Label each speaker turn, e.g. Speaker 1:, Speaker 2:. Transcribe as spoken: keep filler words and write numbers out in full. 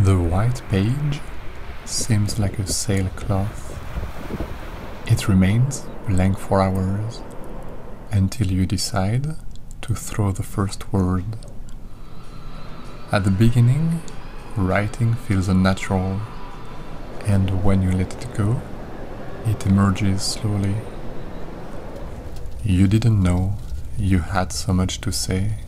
Speaker 1: The white page seems like a sailcloth. It remains blank for hours until you decide to throw the first word. At the beginning, writing feels unnatural, and when you let it go, it emerges slowly. You didn't know you had so much to say.